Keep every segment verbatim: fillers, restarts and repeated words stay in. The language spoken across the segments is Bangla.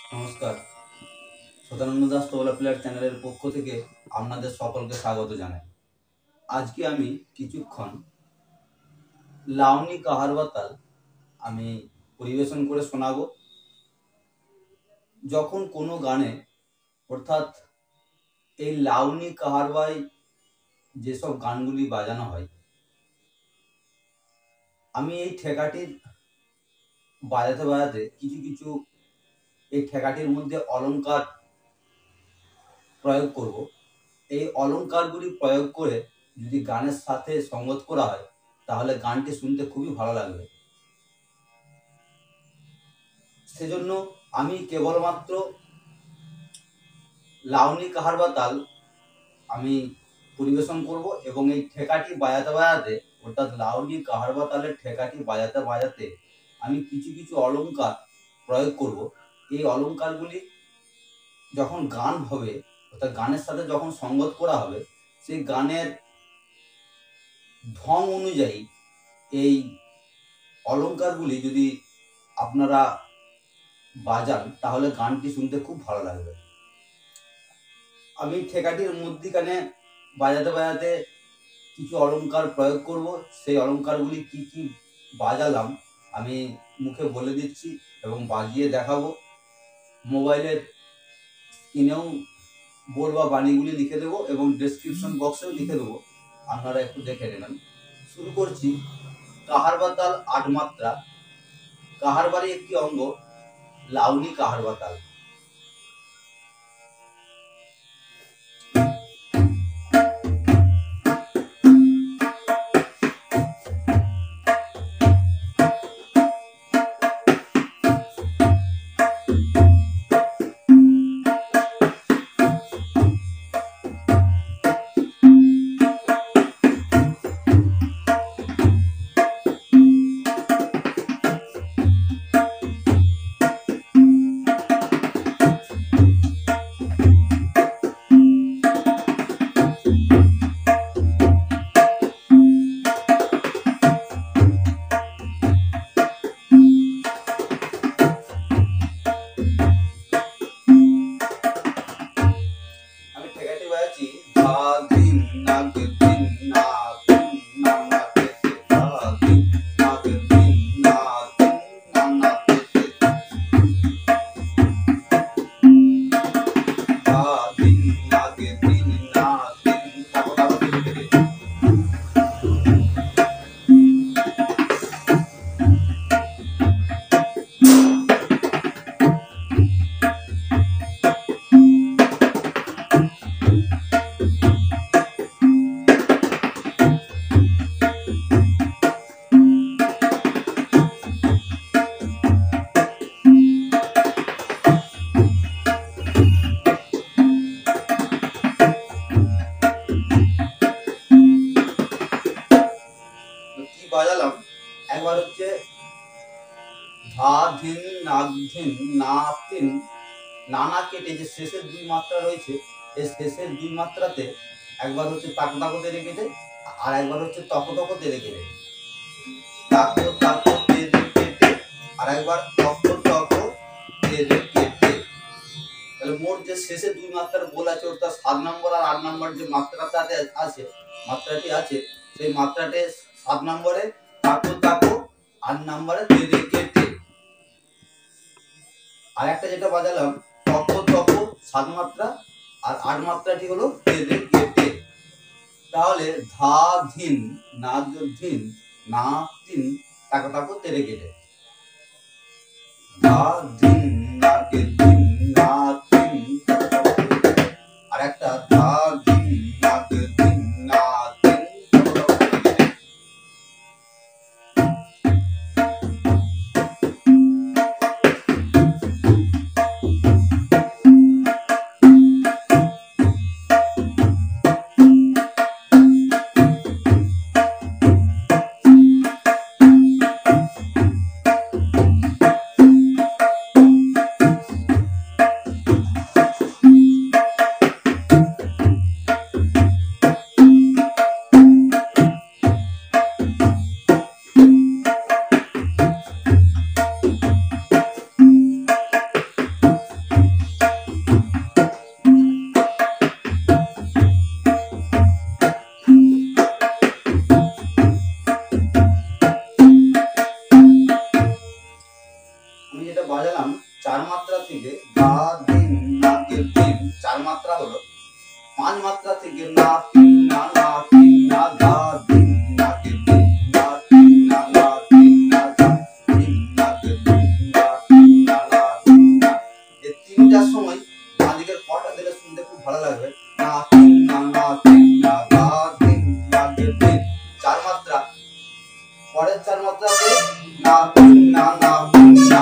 নমস্কার। সদানন্দ দাস তবলা প্লেয়ার চ্যানেলের পক্ষ থেকে আপনাদের সকলকে স্বাগত জানাই। আজকে আমি কিছুক্ষণ লাউনি কাহারবা তাল আমি পরিবেশন করে শোনাবো। যখন কোনো গানে অর্থাৎ এই লাউনি কাহারবায় যেসব গানগুলি বাজানো হয়, আমি এই ঠেকাটির বাজাতে বাজাতে কিছু কিছু এই ঠেকাটির মধ্যে অলংকার প্রয়োগ করব। এই অলংকারগুলি প্রয়োগ করে যদি গানের সাথে সঙ্গত করা হয় তাহলে গানটি শুনতে খুবই ভালো লাগবে। সেজন্য আমি কেবলমাত্র লাউনি কাহারবা তাল আমি পরিবেশন করব এবং এই ঠেকাটি বাজাতে বাজাতে অর্থাৎ লাউনি কাহারবা তালের ঠেকাটি বাজাতে বাজাতে আমি কিছু কিছু অলংকার প্রয়োগ করব। এই অলংকারগুলি যখন গান হবে অর্থাৎ গানের সাথে যখন সঙ্গত করা হবে, সেই গানের ঢং অনুযায়ী এই অলংকারগুলি যদি আপনারা বাজান তাহলে গানটি শুনতে খুব ভালো লাগবে। আমি ঠেকাটির মধ্যিখানে বাজাতে বাজাতে কিছু অলংকার প্রয়োগ করব। সেই অলংকারগুলি কি কি বাজালাম আমি মুখে বলে দিচ্ছি এবং বাজিয়ে দেখাবো। মোবাইলের স্ক্রিনেও বোল বা বাণীগুলি লিখে দেবো এবং ডেসক্রিপশন বক্সেও লিখে দেবো, আপনারা একটু দেখে নেবেন। শুরু করছি। কাহারবা তাল আট মাত্রা, কাহারবারই একটি অঙ্গ লাউনি কাহারবা তাল। বাজালাম একবার হচ্ছে ধা ধিন নাগ ধিন না তিন নানা কেটে যে শেষের দুই মাত্রা রয়েছে, এই শেষের দুই মাত্রাতে একবার হচ্ছে তাক তাক তেরেকেটে আর একবার হচ্ছে তক তক তেরেকেটে, তাক তাক তেরেকেটে আর একবার তক তক তেরেকেটে। তাহলে মোট যে শেষের দুই মাত্রার বোল আছে অর্থাৎ সাত নম্বর আর আট নম্বর যে মাত্রাটাতে আছে মাত্রাটি আছে সেই মাত্রাতে সাত নম্বরে তাকো তাকো, আট নম্বরে তেরেকেটে। আর একটা যেটা বাজালাম তক তক সাত মাত্রা আর আট মাত্রাটি হলো তেরেকেটে। তাহলে ধা ধিন নাগ ধিন না তিন তাকো তাকো তেরেকেটে, ধা ধিন নাগ ধিন না তিন আর একটা ধা ধিন নাগ ধিন না তিন। আমি যেটা বাজালাম চার মাত্রা থেকে ধা ধিন নাগে ধিন চার মাত্রা হলো, পাঁচ মাত্রা থেকে না তিন না না তিন না ধা ধিন নাগে ধিন না তিন না না তিন না ধা ধিন নাগে ধিন না তিন না না তিন না। এই তিনটার সময় বাঁ দিকের পটা দিলে শুনতে খুব ভালো লাগবে। না তিন না না তিন না ধা ধিন নাগে ধিন চার মাত্রা। পরের চার মাত্রাতে না তিন না না তিন না।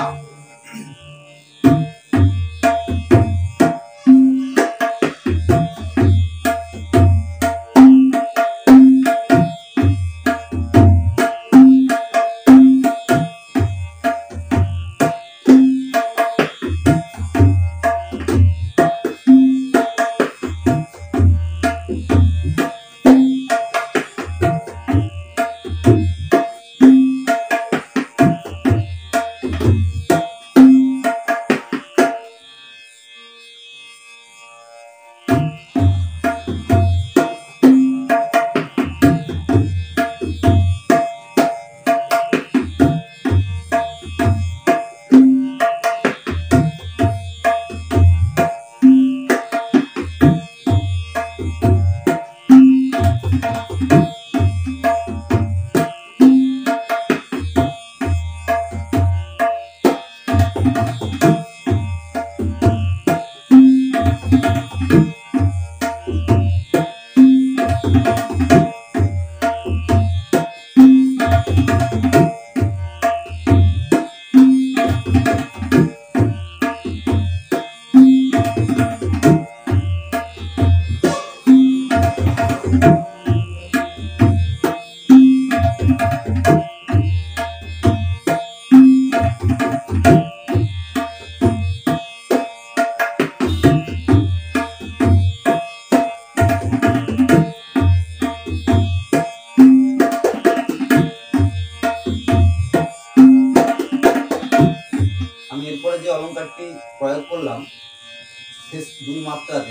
যে অলংকারটি প্রয়োগ করলাম শেষ দুই মাত্রাতে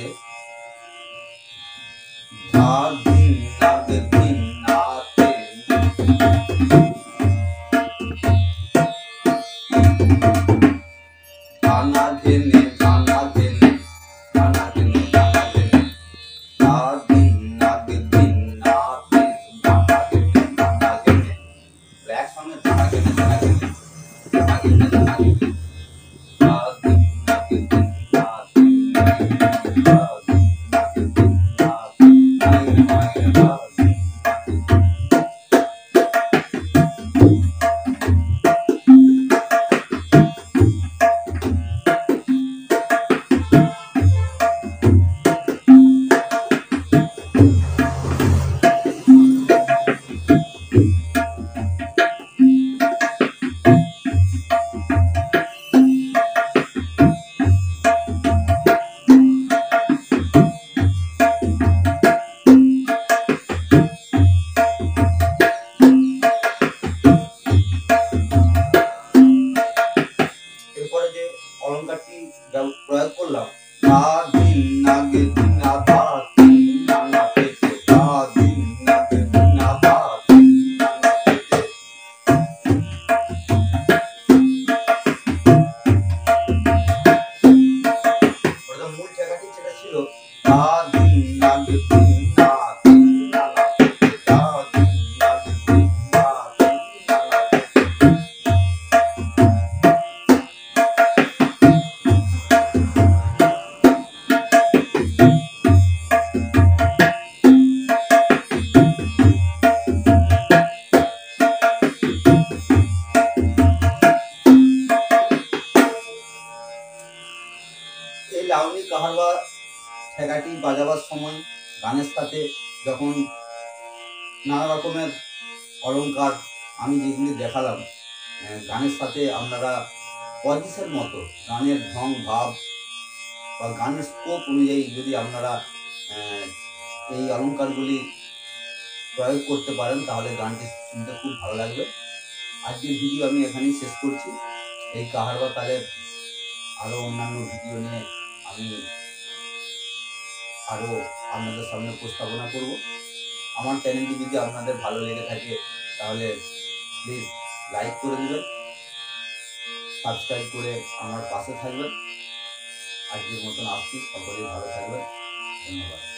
ধা ধিন নাগে ধিন নাতে ধনাঘেনে ধনাঘেনে ধনাঘেনে ধনাঘেনে ধা ধিন নাগে ধিন নাতে ধনাঘেনে ধনাঘেনে একসঙ্গে ধনাঘেনে ধনাঘেনে ধনাঘেনে ধনাঘেনে অলংকারটি প্রয়োগ করলাম ধা ধিন নাগে ধিনা ধা ধিন না কেটে ধা ধিন নাগে ধিনা ধা ধিন না কেটে প্রথম মূল ঠেকাটি যেটা ছিল ধা ধিন নাগে ধিন না ধিন না কেটে ধা ধিন নাগে ধিন না ধিন না কেটে লাউনি কাহারওয়া ঠেকাটি বাজাবার সময় গানের সাথে যখন নানা রকমের অলংকার আমি যেগুলি দেখালাম গানের সাথে আপনারা পজিশন মতো গানের ঢং ভাব বা গানের স্কোপ অনুযায়ী যদি আপনারা এই অলংকারগুলি প্রয়োগ করতে পারেন তাহলে গানটি শুনতে খুব ভালো লাগবে। আজকের ভিডিও আমি এখানেই শেষ করছি। এই কাহারওয়া তালের আরও অন্যান্য ভিডিও নিয়ে আমি আরও আপনাদের সামনে উপস্থাপনা করব। আমার চ্যানেলটি যদি আপনাদের ভালো লেগে থাকে তাহলে প্লিজ লাইক করে দিবেন। সাবস্ক্রাইব করে আমার পাশে থাকবেন। আজকের মতন আসছি, সকলেই ভালো থাকবেন। ধন্যবাদ।